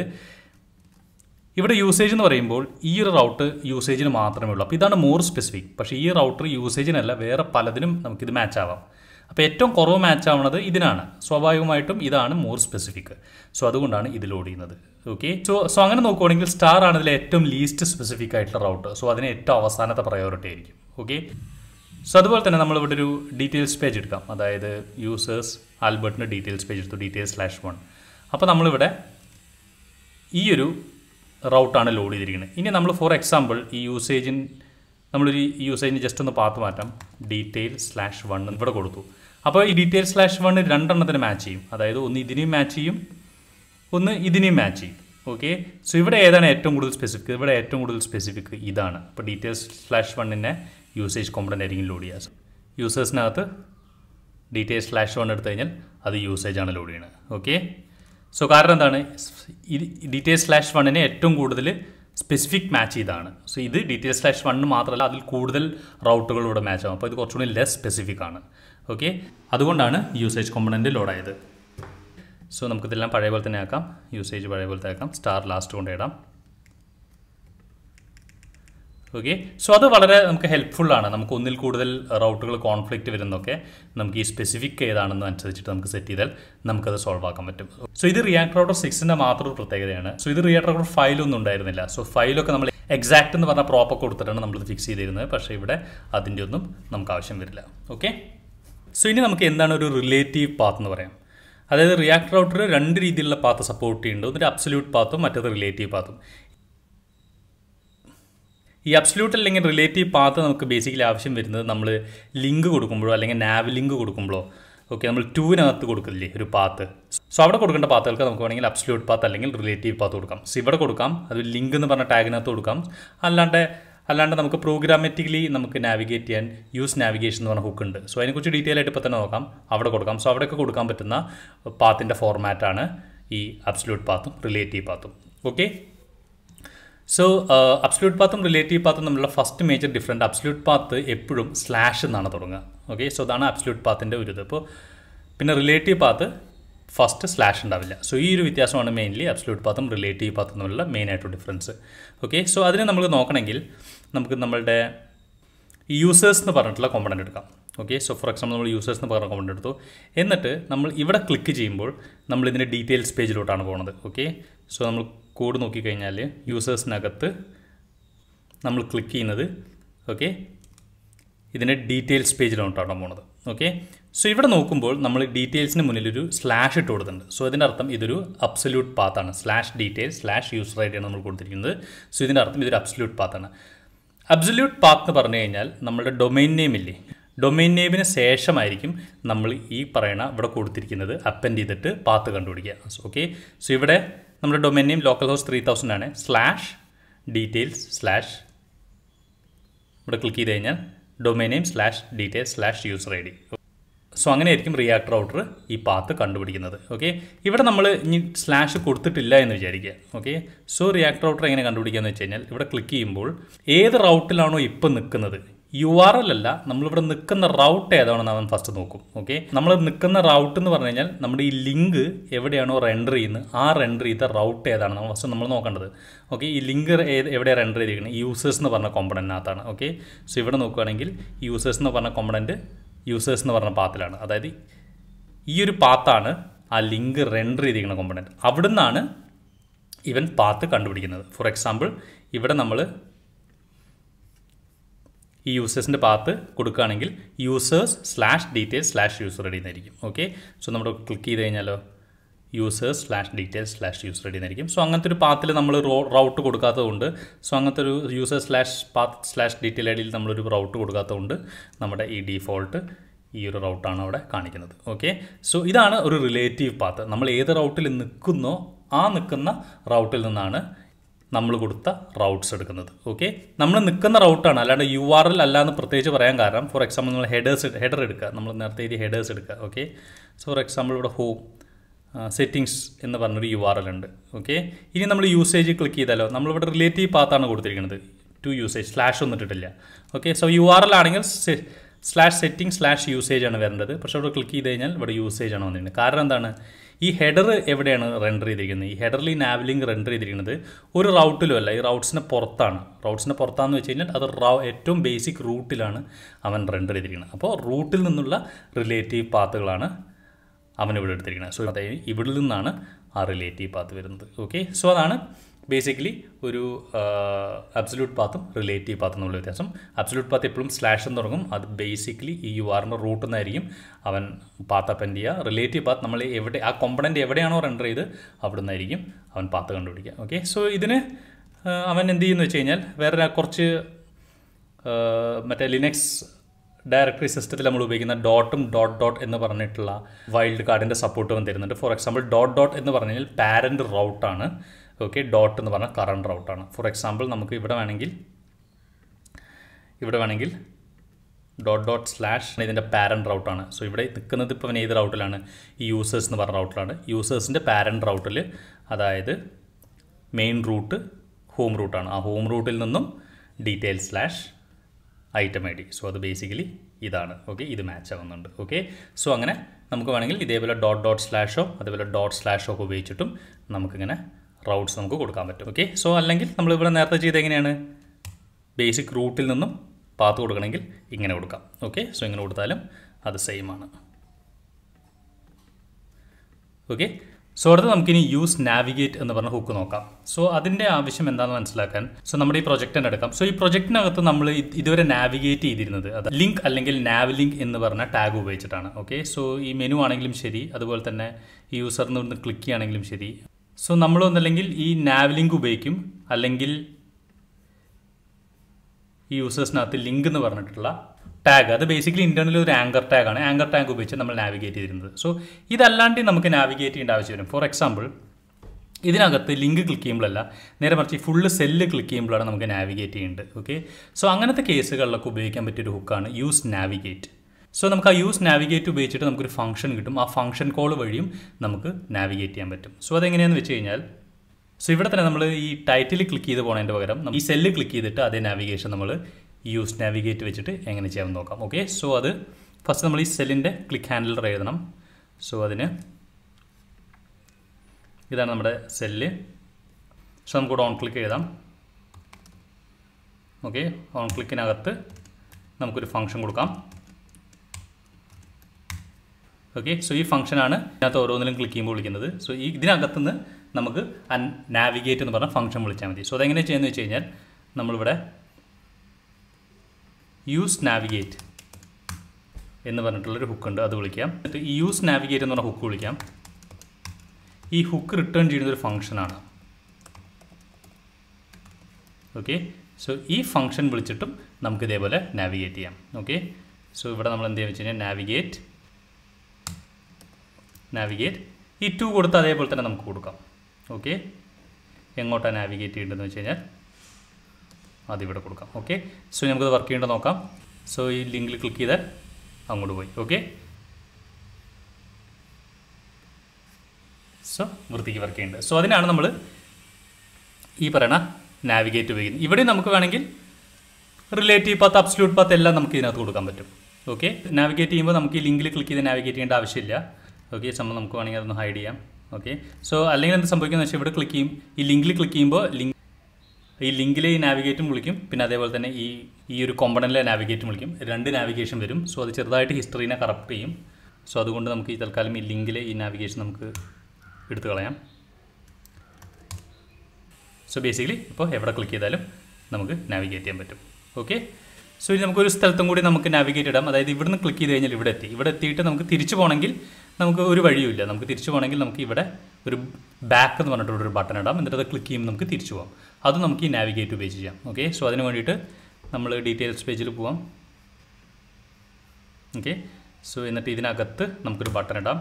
ഇവിടെ യൂസേജ് എന്ന് പറയുമ്പോൾ ഈ ഒരു റൗട്ട് യൂസേജിന് മാത്രമേ ഉള്ളൂ. അപ്പോൾ ഇതാണ് മോർ സ്പെസിഫിക്. പക്ഷേ ഈ റൗട്ടർ യൂസേജിനല്ല, വേറെ പലതിനും നമുക്കിത് മാച്ച് ആവാം. അപ്പോൾ ഏറ്റവും കുറവ് മാച്ച് ആവുന്നത് ഇതിനാണ്. സ്വാഭാവികമായിട്ടും ഇതാണ് മോർ സ്പെസിഫിക്. സോ അതുകൊണ്ടാണ് ഇത് ലോഡ് ചെയ്യുന്നത്. ഓക്കെ, സോ സോ അങ്ങനെ നോക്കുവാണെങ്കിൽ സ്റ്റാർ ആണ് ഇതിലെ ഏറ്റവും ലീസ്റ്റ് സ്പെസിഫിക് ആയിട്ടുള്ള റൗട്ട്. സോ അതിന് ഏറ്റവും അവസാനത്തെ പ്രയോറിറ്റി ആയിരിക്കും. ഓക്കെ, സോ അതുപോലെ തന്നെ നമ്മളിവിടെ ഒരു ഡീറ്റെയിൽസ് പേജ് എടുക്കാം. അതായത് യൂസേഴ്സ് ആൽബർട്ടിൻ്റെ ഡീറ്റെയിൽസ് പേജ് എടുത്തു, ഡീറ്റെയിൽസ് സ്ലാഷ് വൺ. അപ്പോൾ നമ്മളിവിടെ ഈ ഒരു റൗട്ടാണ് ലോഡ് ചെയ്തിരിക്കുന്നത്. ഇനി നമ്മൾ ഫോർ എക്സാമ്പിൾ ഈ യൂസേജിൻ നമ്മളൊരു യൂസേജിന് ജസ്റ്റ് ഒന്ന് പാത്ത് മാറ്റാം. ഡീറ്റെയിൽ സ്ലാഷ് വൺ ഇവിടെ കൊടുത്തു. അപ്പോൾ ഈ ഡീറ്റെയിൽ സ്ലാഷ് വൺ രണ്ടെണ്ണത്തിന് മാച്ച് ചെയ്യും. അതായത് ഒന്ന് ഇതിനെയും മാച്ച് ചെയ്യും, ഒന്ന് ഇതിനെയും മാച്ച് ചെയ്യും. ഓക്കെ, സോ ഇവിടെ ഏതാണ് ഏറ്റവും കൂടുതൽ സ്പെസിഫിക്? ഇവിടെ ഏറ്റവും കൂടുതൽ സ്പെസിഫിക് ഇതാണ്. അപ്പോൾ ഡീറ്റെയിൽ സ്ലാഷ് വണ്ണിനെ യൂസേജ് കോമ്പണൻ്റ് ആയിരിക്കും ലോഡ് ചെയ്യുക. യൂസേഴ്സിനകത്ത് ഡീറ്റെയിൽ സ്ലാഷ് വൺ എടുത്തു കഴിഞ്ഞാൽ അത് യൂസേജ് ആണ് ലോഡ് ചെയ്യുന്നത്. ഓക്കെ, സോ കാരണം എന്താണ്? ഡീറ്റെയിൽ സ്ലാഷ് വണ്ണിന് ഏറ്റവും കൂടുതൽ സ്പെസിഫിക് മാച്ച് ഇതാണ്. സോ ഇത് ഡീറ്റെയിൽ സ്ലാഷ് വണ്ണ് മാത്രമല്ല, അതിൽ കൂടുതൽ റൗട്ടുകൾ ഇവിടെ മാച്ച് ആവും. അപ്പോൾ ഇത് കുറച്ചുകൂടി ലെസ് സ്പെസിഫിക് ആണ്. ഓക്കെ, അതുകൊണ്ടാണ് യൂസേജ് കോമ്പണൻ്റ് ലോഡായത്. സോ നമുക്കിതെല്ലാം പഴയ പോലെ തന്നെ ആക്കാം. യൂസേജ് പഴയ പോലത്തെ ആക്കാം. സ്റ്റാർ ലാസ്റ്റ് കൊണ്ട് ഇടാം. ഓക്കെ, സോ അത് വളരെ നമുക്ക് ഹെൽപ്ഫുള്ളാണ്. നമുക്ക് ഒന്നിൽ കൂടുതൽ റൗട്ടുകൾ കോൺഫ്ലിക്റ്റ് വരുന്നതൊക്കെ നമുക്ക് ഈ സ്പെസിഫിക് ഏതാണെന്ന് അനുസരിച്ചിട്ട് നമുക്ക് സെറ്റ് ചെയ്താൽ നമുക്കത് സോൾവ് ആക്കാൻ പറ്റും. സോ ഇത് റിയാക്ട് റൗട്ടർ സിക്സിൻ്റെ മാത്രം ഒരു പ്രത്യേകതയാണ്. സോ ഇത് റിയാക്ട് റൗട്ടർ ഫൈലൊന്നും ഉണ്ടായിരുന്നില്ല. സോ ഫൈലൊക്കെ നമ്മൾ എക്സാക്റ്റ് എന്ന് പറഞ്ഞ പ്രോപ്പർ കൊടുത്തിട്ടാണ് നമ്മളിത് ഫിക്സ് ചെയ്തിരുന്നത്. പക്ഷേ ഇവിടെ അതിൻ്റെ ഒന്നും നമുക്ക് ആവശ്യം വരില്ല. ഓക്കെ, സോ ഇനി നമുക്ക് എന്താണ് ഒരു റിലേറ്റീവ് പാത്ത് എന്ന് പറയാം. അതായത് റിയാക്ട് റൗട്ടർ രണ്ട് രീതിയിലുള്ള പാത്ത് സപ്പോർട്ട് ചെയ്യുന്നുണ്ട്. ഒന്നൊരു അബ്സല്യൂട്ട് പാത്തും മറ്റേത് റിലേറ്റീവ് പാത്തും. ഈ അബ്സല്യൂട്ട് അല്ലെങ്കിൽ റിലേറ്റീവ് പാത്ത് നമുക്ക് ബേസിക്കലി ആവശ്യം വരുന്നത് നമ്മൾ ലിങ്ക് കൊടുക്കുമ്പോഴോ അല്ലെങ്കിൽ നാവ് ലിങ്ക് കൊടുക്കുമ്പോഴോ ഓക്കെ നമ്മൾ ടൂവിനകത്ത് കൊടുക്കില്ലേ ഒരു പാത്ത്. സോ അവിടെ കൊടുക്കേണ്ട പാത്തുകൾക്ക് നമുക്ക് വേണമെങ്കിൽ അബ്സല്യൂട്ട് പാത്ത് അല്ലെങ്കിൽ റിലേറ്റീവ് പാത്ത് കൊടുക്കാം. സോ ഇവിടെ കൊടുക്കാം, അത് ലിങ്ക് എന്ന് പറഞ്ഞ ടാഗിനകത്ത് കൊടുക്കാം. അല്ലാണ്ട് അല്ലാണ്ട് നമുക്ക് പ്രോഗ്രാമാറ്റിക്കലി നമുക്ക് നാവിഗേറ്റ് ചെയ്യാൻ യൂസ് നാവിഗേഷൻ എന്ന് പറഞ്ഞ ഹുക്ക് ഉണ്ട്. സോ അതിനെക്കുറിച്ച് ഡീറ്റെയിൽ ആയിട്ട് ഇപ്പോൾ തന്നെ നോക്കാം. അവിടെ കൊടുക്കാം. സോ അവിടെയൊക്കെ കൊടുക്കാൻ പറ്റുന്ന പാത്തിൻ്റെ ഫോർമാറ്റാണ് ഈ അബ്സല്യൂട്ട് പാത്തും റിലേറ്റീവ് പാത്തും. ഓക്കെ, സോ അബ്സല്യൂട്ട് പാത്തും റിലേറ്റീവ് പാത്തും തമ്മിലുള്ള first major different, absolute path എപ്പോഴും സ്ലാഷ് എന്നാണ് തുടങ്ങുക. ഓക്കെ, സോ അതാണ് അബ്സല്യൂട്ട് പാത്തിൻ്റെ ഒരു ഇത്. അപ്പോൾ പിന്നെ റിലേറ്റീവ് പാത്ത് ഫസ്റ്റ് സ്ലാഷ് ഉണ്ടാവില്ല. സോ ഈ ഒരു വ്യത്യാസമാണ് മെയിൻലി അബ്സല്യൂട്ട് പാത്തും റിലേറ്റീവ് പാത്തും തമ്മിലുള്ള മെയിനായിട്ടുള്ള ഡിഫറൻസ്. ഓക്കെ, സോ അതിനെ നമ്മൾ നോക്കണമെങ്കിൽ നമുക്ക് നമ്മളുടെ യൂസേഴ്സ് എന്ന് പറഞ്ഞിട്ടുള്ള കോമ്പണൻ്റ് എടുക്കാം. ഓക്കെ, സോ ഫോർ എക്സാമ്പിൾ നമ്മൾ യൂസേഴ്സ് എന്ന് പറഞ്ഞ കോമ്പണൻ്റ് എടുത്തു. എന്നിട്ട് നമ്മൾ ഇവിടെ ക്ലിക്ക് ചെയ്യുമ്പോൾ നമ്മൾ ഇതിൻ്റെ ഡീറ്റെയിൽസ് പേജിലോട്ടാണ് പോകുന്നത്. ഓക്കെ, സോ നമ്മൾ കോഡ് നോക്കിക്കഴിഞ്ഞാൽ യൂസേഴ്സിനകത്ത് നമ്മൾ ക്ലിക്ക് ചെയ്യുന്നത് ഓക്കെ ഇതിൻ്റെ ഡീറ്റെയിൽസ് പേജിലോട്ടാണ് പോകുന്നത്. ഓക്കെ, സോ ഇവിടെ നോക്കുമ്പോൾ നമ്മൾ ഡീറ്റെയിൽസിന് മുന്നിലൊരു സ്ലാഷ് ഇട്ട് കൊടുത്തിട്ടുണ്ട്. സോ ഇതിൻ്റെ അർത്ഥം ഇതൊരു അബ്സല്യൂട്ട് പാത്താണ്. Slash details slash user I ഡിയാണ് നമ്മൾ കൊടുത്തിരിക്കുന്നത്. സോ ഇതിൻ്റെ അർത്ഥം ഇതൊരു അബ്സല്യൂട്ട് പാത്താണ്. അബ്സല്യൂട്ട് പാത്ത് എന്ന് പറഞ്ഞു കഴിഞ്ഞാൽ നമ്മുടെ ഡൊമൈൻ നെയിം ഇല്ലേ, ഡൊമൈൻ നെയിമിന് ശേഷമായിരിക്കും നമ്മൾ ഈ പറയുന്ന ഇവിടെ കൊടുത്തിരിക്കുന്നത് അപ്പൻഡ് ചെയ്തിട്ട് പാത്ത് കണ്ടുപിടിക്കുക. ഓക്കെ, സോ ഇവിടെ നമ്മുടെ domain name local host three thousand ആണ്. സ്ലാഷ് ഡീറ്റെയിൽസ് സ്ലാഷ് ഇവിടെ ക്ലിക്ക് ചെയ്ത് കഴിഞ്ഞാൽ domain name slash details slash user I D. So അങ്ങനെയായിരിക്കും റിയാക്ട് റൗട്ടർ ഈ പാത്ത് കണ്ടുപിടിക്കുന്നത്. ഓക്കെ, ഇവിടെ നമ്മൾ ഇനി സ്ലാഷ് കൊടുത്തിട്ടില്ല എന്ന് വിചാരിക്കുക. ഓക്കെ, സോ റിയാക്ട് റൗട്ടർ എങ്ങനെ കണ്ടുപിടിക്കുക എന്ന് വെച്ച് കഴിഞ്ഞാൽ ഇവിടെ ക്ലിക്ക് ചെയ്യുമ്പോൾ ഏത് റൗട്ടിലാണോ ഇപ്പം നിൽക്കുന്നത്, യു ആർ എൽ അല്ല, നമ്മളിവിടെ നിൽക്കുന്ന റൗട്ട് ഏതാണെന്ന് അവൻ ഫസ്റ്റ് നോക്കും. ഓക്കെ, നമ്മൾ നിൽക്കുന്ന റൗട്ട് എന്ന് പറഞ്ഞു കഴിഞ്ഞാൽ നമ്മുടെ ഈ ലിങ്ക് എവിടെയാണോ റെൻഡർ ചെയ്യുന്നത് ആ റെൻഡർ ചെയ്ത റൗട്ട് ഏതാണ് നമ്മൾ ഫസ്റ്റ് നമ്മൾ നോക്കേണ്ടത്. ഓക്കെ, ഈ ലിങ്ക് എവിടെയാണ് റെൻഡർ ചെയ്തിരിക്കുന്നത്, യൂസേഴ്സ് എന്ന് പറഞ്ഞ കോമ്പണൻറ്റിനകത്താണ്. ഓക്കെ, സോ ഇവിടെ നോക്കുകയാണെങ്കിൽ യൂസേഴ്സ് എന്ന് പറഞ്ഞ കോമ്പണൻറ്റ് യൂസേഴ്സ് എന്ന് പറഞ്ഞ പാത്തിലാണ്. അതായത് ഈ ഒരു പാത്താണ് ആ ലിങ്ക് റെൻഡർ ചെയ്തിരിക്കുന്ന കോമ്പണൻറ്റ്. അവിടെ നിന്നാണ് ഇവൻ പാത്ത് കണ്ടുപിടിക്കുന്നത്. ഫോർ എക്സാമ്പിൾ ഇവിടെ നമ്മൾ ഈ യൂസേഴ്സിൻ്റെ പാത്ത് കൊടുക്കുകയാണെങ്കിൽ users slash details slash user I D എന്നായിരിക്കും. ഓക്കെ, സോ നമ്മൾ ക്ലിക്ക് ചെയ്ത് കഴിഞ്ഞാലോ users slash details slash user I D എന്നായിരിക്കും. സോ അങ്ങനത്തെ ഒരു പാത്തിൽ നമ്മൾ റൗട്ട് കൊടുക്കാത്തതുകൊണ്ട്, സോ അങ്ങനത്തെ ഒരു user slash path slash detail I ഡിയിൽ നമ്മളൊരു റൗട്ട് കൊടുക്കാത്തതുകൊണ്ട് നമ്മുടെ ഈ ഡീഫോൾട്ട് ഈ ഒരു റൗട്ടാണ് അവിടെ കാണിക്കുന്നത്. ഓക്കെ, സോ ഇതാണ് ഒരു റിലേറ്റീവ് പാത്ത്. നമ്മൾ ഏത് റൗട്ടിൽ നിൽക്കുന്നോ ആ നിൽക്കുന്ന റൗട്ടിൽ നിന്നാണ് നമ്മൾ കൊടുത്ത റൗട്ട്സ് എടുക്കുന്നത്. ഓക്കെ, നമ്മൾ നിൽക്കുന്ന റൗട്ടാണ്, അല്ലാണ്ട് യു ആർ എൽ അല്ല എന്ന് പ്രത്യേകിച്ച് പറയാൻ കാരണം ഫോർ എക്സാമ്പിൾ നമ്മൾ ഹെഡേഴ്സ് ഹെഡർ എടുക്കുക, നമ്മൾ നേരത്തെ എഴുതിയ ഹെഡേഴ്സ് എടുക്കുക. ഓക്കെ, സോ ഫോർ എക്സാമ്പിൾ ഇവിടെ ഹോം സെറ്റിങ്സ് എന്ന് പറഞ്ഞൊരു യു ആർ എൽ ഉണ്ട്. ഓക്കെ, ഇനി നമ്മൾ യൂസേജ് ക്ലിക്ക് ചെയ്താലോ നമ്മളിവിടെ റിലേറ്റീവ് പാത്താണ് കൊടുത്തിരിക്കുന്നത്. ടു യൂസേജ് സ്ലാഷ് ഒന്നും ഇട്ടിട്ടില്ല. Okay, so U R L ആണെങ്കിൽ സ്ലാഷ് സെറ്റിംഗ് സ്ലാഷ് യൂസേജ് ആണ് വരേണ്ടത്. പക്ഷേ ഇവിടെ ക്ലിക്ക് ചെയ്ത് കഴിഞ്ഞാൽ ഇവിടെ യൂസേജ് ആണ് വന്നിരിക്കുന്നത്. കാരണം എന്താണ്, ഈ ഹെഡർ എവിടെയാണ് റെൻഡർ ചെയ്തിരിക്കുന്നത്? ഈ ഹെഡറിൽ ഈ നാവ് ലിങ്ക് റെൻഡർ ചെയ്തിരിക്കുന്നത് ഒരു റൗട്ടിലും അല്ല, ഈ റൗട്ട്സിന് പുറത്താണ്. റൗട്ട്സിന് പുറത്താണെന്ന് വെച്ച് കഴിഞ്ഞാൽ അത് ഏറ്റവും ബേസിക് റൂട്ടിലാണ് അവൻ റെൻഡർ ചെയ്തിരിക്കുന്നത്. അപ്പോൾ റൂട്ടിൽ നിന്നുള്ള റിലേറ്റീവ് പാത്തുകളാണ് അവൻ ഇവിടെ എടുത്തിരിക്കുന്നത്. സോ അതായത് ഇവിടെ നിന്നാണ് ആ റിലേറ്റീവ് പാത്ത് വരുന്നത്. ഓക്കെ, സോ അതാണ് ബേസിക്കലി ഒരു അബ്സല്യൂട്ട് പാത്തും റിലേറ്റീവ് പാത്തും എന്നുള്ള വ്യത്യാസം. അബ്സല്യൂട്ട് പാത്ത് എപ്പോഴും സ്ലാഷ് എന്ന് തുടങ്ങും. അത് ബേസിക്കലി ഈ യു ആറിൻ്റെ റൂട്ടിൽ നിന്നായിരിക്കും അവൻ പാത്ത് അപ്പൻഡ് ചെയ്യുക. റിലേറ്റീവ് പാത്ത് നമ്മൾ എവിടെ ആ കോമ്പണൻറ്റ് എവിടെയാണോ റെൻഡർ ചെയ്ത് അവിടെ നിന്നായിരിക്കും അവൻ പാത്ത് കണ്ടുപിടിക്കുക. ഓക്കെ, സോ ഇതിന് അവൻ എന്ത് ചെയ്യുമെന്ന് വെച്ച് കഴിഞ്ഞാൽ വേറെ കുറച്ച് മറ്റേ ലിനക്സ് ഡയറക്ടറി സിസ്റ്റത്തിൽ നമ്മൾ ഉപയോഗിക്കുന്ന ഡോട്ടും ഡോട്ട് ഡോട്ട് എന്ന് പറഞ്ഞിട്ടുള്ള വൈൽഡ് കാർഡിൻ്റെ സപ്പോർട്ട് അവൻ തരുന്നുണ്ട്. ഫോർ എക്സാമ്പിൾ ഡോട്ട് ഡോട്ട് എന്ന് പറഞ്ഞു കഴിഞ്ഞാൽ പാരൻറ്റ് റൗട്ടാണ്. ഓക്കെ, ഡോട്ട് എന്ന് പറഞ്ഞാൽ കറണ്ട് റൗട്ടാണ്. ഫോർ എക്സാമ്പിൾ നമുക്ക് ഇവിടെ വേണമെങ്കിൽ ഇവിടെ വേണമെങ്കിൽ ഡോട്ട് ഡോട്ട് സ്ലാഷ് ഇതിൻ്റെ പാരൻറ്റ് റൗട്ടാണ്. സോ ഇവിടെ നിൽക്കുന്നത് ഇപ്പോൾ അവൻ ഏത് റൗട്ടിലാണ്? ഈ യൂസേഴ്സ് എന്ന് പറഞ്ഞ റൗട്ടിലാണ്. യൂസേഴ്സിൻ്റെ പാരൻറ്റ് റൗട്ടിൽ, അതായത് മെയിൻ റൂട്ട് ഹോം റൂട്ടാണ്. ആ ഹോം റൂട്ടിൽ നിന്നും detail slash item I D. So അത് ബേസിക്കലി ഇതാണ്. ഓക്കെ, ഇത് മാച്ച് ആവുന്നുണ്ട്. ഓക്കെ, സോ അങ്ങനെ നമുക്ക് വേണമെങ്കിൽ ഇതേപോലെ ഡോട്ട് ഡോട്ട് സ്ലാഷോ അതേപോലെ ഡോട്ട് സ്ലാഷോ ഒക്കെ ഉപയോഗിച്ചിട്ടും നമുക്കിങ്ങനെ റൗട്ട്സ് നമുക്ക് കൊടുക്കാൻ പറ്റും. ഓക്കെ, സോ അല്ലെങ്കിൽ നമ്മളിവിടെ നേരത്തെ ചെയ്ത് എങ്ങനെയാണ്? ബേസിക് റൂട്ടിൽ നിന്നും പാത്ത് കൊടുക്കണമെങ്കിൽ ഇങ്ങനെ കൊടുക്കാം. ഓക്കെ, സോ ഇങ്ങനെ കൊടുത്താലും അത് സെയിം ആണ്. ഓക്കെ, സോ അടുത്ത് നമുക്കിനി യൂസ് നാവിഗേറ്റ് എന്ന് പറഞ്ഞ ഹുക്ക് നോക്കാം. സോ അതിൻ്റെ ആവശ്യം എന്താണെന്ന് മനസ്സിലാക്കാൻ സോ നമ്മുടെ ഈ പ്രൊജക്റ്റ് തന്നെ എടുക്കാം. സോ ഈ പ്രൊജക്റ്റിനകത്ത് നമ്മൾ ഇതുവരെ നാവിഗേറ്റ് ചെയ്തിരുന്നത് അത് ലിങ്ക് അല്ലെങ്കിൽ നാവ് ലിങ്ക് എന്ന് പറഞ്ഞ ടാഗ് ഉപയോഗിച്ചിട്ടാണ്. ഓക്കെ, സോ ഈ മെനു ആണെങ്കിലും ശരി, അതുപോലെ തന്നെ ഈ യൂസറിന് ഒന്ന് ക്ലിക്ക് ചെയ്യുകയാണെങ്കിലും ശരി. സോ നമ്മളൊന്നല്ലെങ്കിൽ ഈ നാവ് ലിങ്ക് ഉപയോഗിക്കും, അല്ലെങ്കിൽ ഈ യൂസേഴ്സിനകത്ത് ലിങ്ക് എന്ന് പറഞ്ഞിട്ടുള്ള ടാഗ്, അത് ബേസിക്കലി ഇന്റേണലി ഒരു ആങ്കർ ടാഗാണ്. ആങ്കർ ടാഗ് ഉപയോഗിച്ച് നമ്മൾ നാവിഗേറ്റ് ചെയ്തിരുന്നത്. സോ ഇതല്ലാണ്ട് നമുക്ക് നാവിഗേറ്റ് ചെയ്യേണ്ട ആവശ്യം വരും. ഫോർ എക്സാമ്പിൾ ഇതിനകത്ത് ലിങ്ക് ക്ലിക്ക് ചെയ്യുമ്പോഴല്ല, നേരെ മറിച്ച് ഫുള്ള് സെല്ല് ക്ലിക്ക് ചെയ്യുമ്പോഴാണ് നമുക്ക് നാവിഗേറ്റ് ചെയ്യേണ്ടത്. ഓക്കെ, സോ അങ്ങനത്തെ കേസുകളിലൊക്കെ ഉപയോഗിക്കാൻ പറ്റിയൊരു ഹുക്കാണ് യൂസ് നാവിഗേറ്റ്. സോ നമുക്ക് ആ യൂസ് നാവിഗേറ്റ് ഉപയോഗിച്ചിട്ട് നമുക്കൊരു ഫംഗ്ഷൻ കിട്ടും. ആ ഫംഗ്ഷൻ കോൾ വഴിയും നമുക്ക് നാവിഗേറ്റ് ചെയ്യാൻ പറ്റും. സോ അതെങ്ങനെയാണെന്ന് വെച്ച് കഴിഞ്ഞാൽ, സോ ഇവിടെ തന്നെ നമ്മൾ ഈ ടൈറ്റിൽ ക്ലിക്ക് ചെയ്ത് പോകുന്നതിൻ്റെ പകരം ഈ സെല്ല് ക്ലിക്ക് ചെയ്തിട്ട് അതേ നാവിഗേഷൻ നമ്മൾ യൂസ് നാവിഗേറ്റ് വെച്ചിട്ട് എങ്ങനെ ചെയ്യാമെന്ന് നോക്കാം. ഓക്കെ, സോ അത് ഫസ്റ്റ് നമ്മൾ ഈ സെല്ലിൻ്റെ ക്ലിക്ക് ഹാൻഡിലർ എഴുതണം. സോ അതിന് ഇതാണ് നമ്മുടെ സെല്ല്. സോ നമുക്കിവിടെ ഓൺ ക്ലിക്ക് എഴുതാം. ഓക്കെ, ഓൺ ക്ലിക്കിനകത്ത് നമുക്കൊരു ഫംഗ്ഷൻ കൊടുക്കാം. ഓക്കെ, സോ ഈ ഫംഗ്ഷനാണ് ഇതിനകത്ത് ഓരോന്നിലും ക്ലിക്ക് ചെയ്യുമ്പോൾ വിളിക്കുന്നത്. സോ ഈ ഇതിനകത്തുനിന്ന് നമുക്ക് നാവിഗേറ്റ് എന്ന് പറഞ്ഞ ഫംഗ്ഷൻ വിളിച്ചാൽ മതി. സോ അതെങ്ങനെ ചെയ്യുന്നത് വെച്ച് കഴിഞ്ഞാൽ നമ്മളിവിടെ യൂസ് നാവിഗേറ്റ് എന്ന് പറഞ്ഞിട്ടുള്ളൊരു ഹുക്കുണ്ട്, അത് വിളിക്കാം. എന്നിട്ട് ഈ യൂസ് നാവിഗേറ്റ് എന്ന് പറഞ്ഞ ഹുക്ക് വിളിക്കാം. ഈ ഹുക്ക് റിട്ടേൺ ചെയ്യുന്നൊരു ഫംഗ്ഷനാണ്. ഓക്കെ, സോ ഈ ഫംഗ്ഷൻ വിളിച്ചിട്ടും നമുക്ക് ഇതേപോലെ നാവിഗേറ്റ് ചെയ്യാം. ഓക്കെ, സോ ഇവിടെ നമ്മൾ എന്ത് ചെയ്യുക വെച്ച് കഴിഞ്ഞാൽ നാവിഗേറ്റ് നാവിഗേറ്റ് ഈ ടു കൊടുത്ത് അതേപോലെ തന്നെ നമുക്ക് കൊടുക്കാം. ഓക്കെ, എങ്ങോട്ടാണ് നാവിഗേറ്റ് ചെയ്യേണ്ടതെന്ന് വെച്ച് കഴിഞ്ഞാൽ അതിവിടെ കൊടുക്കാം. ഓക്കെ, സോ നമുക്കത് വർക്ക് ചെയ്യേണ്ടത് നോക്കാം. സോ ഈ ലിങ്കിൽ ക്ലിക്ക് ചെയ്താൽ അങ്ങോട്ട് പോയി. ഓക്കെ, സോ വൃത്തിക്ക് വർക്ക് ചെയ്യുന്നുണ്ട്. സോ അതിനാണ് നമ്മൾ ഈ പറയുന്ന നാവിഗേറ്റ് ഉപയോഗിക്കുന്നത്. ഇവിടെ നമുക്ക് വേണമെങ്കിൽ റിലേറ്റീവ് പാത്ത്, അബ്സല്യൂട്ട് പാത്ത് എല്ലാം നമുക്ക് ഇതിനകത്ത് കൊടുക്കാൻ പറ്റും. ഓക്കെ, നാവിഗേറ്റ് ചെയ്യുമ്പോൾ നമുക്ക് ഈ ലിങ്കിൽ ക്ലിക്ക് ചെയ്ത് നാവിഗേറ്റ് ചെയ്യേണ്ട ആവശ്യമില്ല. ഓക്കെ, സംഭവം നമുക്ക് വേണമെങ്കിൽ അതൊന്ന് ഹൈഡ് ചെയ്യാം. ഓക്കെ, സോ അല്ലെങ്കിൽ എന്ത് സംഭവിക്കുന്നത് വെച്ചാൽ ഇവിടെ ക്ലിക്ക് ചെയ്യും, ഈ ലിങ്കിൽ ക്ലിക്ക് ചെയ്യുമ്പോൾ ലിങ്ക് ഈ ലിങ്കിലെ ഈ നാവിഗേറ്റും വിളിക്കും, പിന്നെ അതേപോലെ തന്നെ ഈ ഈ ഒരു കോമ്പണൻറ്റിലെ നാവിഗേറ്റും വിളിക്കും. രണ്ട് നാവിഗേഷൻ വരും. സോ അത് ചെറുതായിട്ട് ഹിസ്റ്ററീനെ കറപ്റ്റ് ചെയ്യും. സോ അതുകൊണ്ട് നമുക്ക് ഈ തൽക്കാലം ഈ ലിങ്കിലെ ഈ നാവിഗേഷൻ നമുക്ക് എടുത്തു കളയാം. സോ ബേസിക്കലി ഇപ്പോൾ എവിടെ ക്ലിക്ക് ചെയ്താലും നമുക്ക് നാവിഗേറ്റ് ചെയ്യാൻ പറ്റും. ഓക്കെ, സോ ഇനി നമുക്കൊരു സ്ഥലത്തും കൂടി നമുക്ക് നാവിഗേറ്റ് ഇടാം. അതായത് ഇവിടുന്ന് ക്ലിക്ക് ചെയ്ത് കഴിഞ്ഞാൽ ഇവിടെ എത്തി. ഇവിടെ എത്തിയിട്ട് നമുക്ക് തിരിച്ചു പോകണമെങ്കിൽ നമുക്ക് ഒരു വഴിയുമില്ല. നമുക്ക് തിരിച്ചു പോകണമെങ്കിൽ നമുക്ക് ഇവിടെ ഒരു ബാക്ക് എന്ന് പറഞ്ഞിട്ടൊരു ബട്ടൺ ഇടാം. എന്നിട്ട് അത് ക്ലിക്ക് ചെയ്യുമ്പോൾ നമുക്ക് തിരിച്ചു പോകാം. അത് നമുക്ക് ഈ നാവിഗേറ്റ് ഉപയോഗിച്ച് ചെയ്യാം. ഓക്കെ, സോ അതിന് വേണ്ടിയിട്ട് നമ്മൾ ഡീറ്റെയിൽസ് പേജിൽ പോവാം. ഓക്കെ, സോ എന്നിട്ട് ഇതിനകത്ത് നമുക്കൊരു ബട്ടൺ ഇടാം.